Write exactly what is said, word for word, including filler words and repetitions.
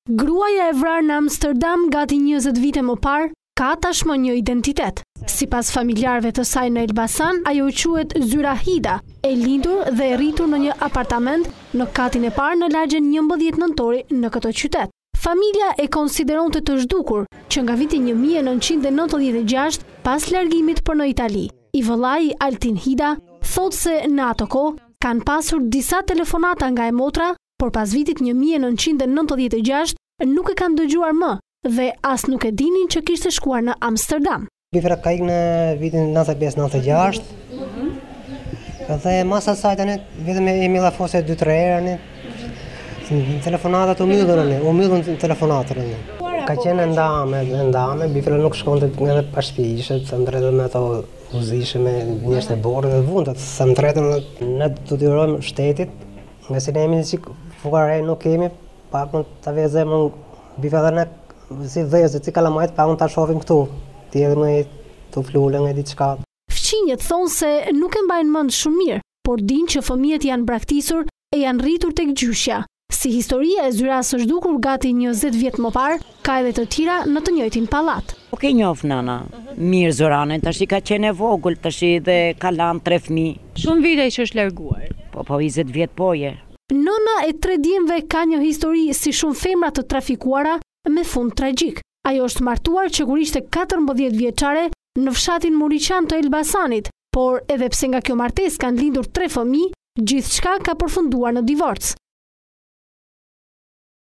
Gruaja e vrarë në Amsterdam gati njëzet vite më parë ka tashmë një identitet. Sipas familjarëve të saj në Elbasan, ajo quhet Zyrahida, e lindur dhe e rritur në një apartament në katin e parë në lagjen njëmbëdhjetë nëntori në këtë qytet. Familja e konsideronte të zhdukur që nga viti një mijë e nëntëqind e nëntëdhjetë e gjashtë pas largimit për në Itali. I vëllai Altin Hida thot se në ato kohë kanë pasur disa telefonata nga e motra, por pas vitit një mijë e nëntëqind e nëntëdhjetë e gjashtë nuk e kanë dëgjuar më dhe as nuk e dinin që kishte shkuar në Amsterdam. Bifra ka ikë në vitin nëntëdhjetë e pesë nëntëdhjetë e gjashtë. Dhe mas asaj tani vetëm e milla fose dy tre herë. Telefonatat u mbyllën, u mbyllën telefonatat. Ka qenë ndame, ndame, Bifra nuk shkonte edhe pas shtëpi, ishte të ndërtuar me ato uzishe me njerëz të borë dhe vundat, sa ndërtuar ne do t'i urojmë shtetit, nga si ne jemi si fukarej nuk kemi, pak në të vezem Bifra dhe ne si dhezë, si kalamajt, pak në të shofim këtu, ti edhe me të flullë nga diçka. Fqinjet thonë se nuk e mbajnë mend shumë mirë, por din që fëmijët janë braktisur e janë rritur tek gjyshja. Si historia e zyras së zhdukur gati njëzet vjet më parë, ka edhe të tjera në të njëjtin pallat. Nuk e njoh nana, mirë Zorane, tash i ka qenë e vogël, tash i dhe ka lanë tre fëmijë. Shumë vite që është larguar. Po po njëzet vjet poje. Nëna e tre djemve ka një histori si shumë femra të trafikuara me fund tragjik. Ajo është martuar që kur ishte katërmbëdhjetë vjeçare në fshatin Muriqan të Elbasanit, por edhe pse nga kjo martesë kanë lindur tre fëmijë, gjithçka ka përfunduar në divorc.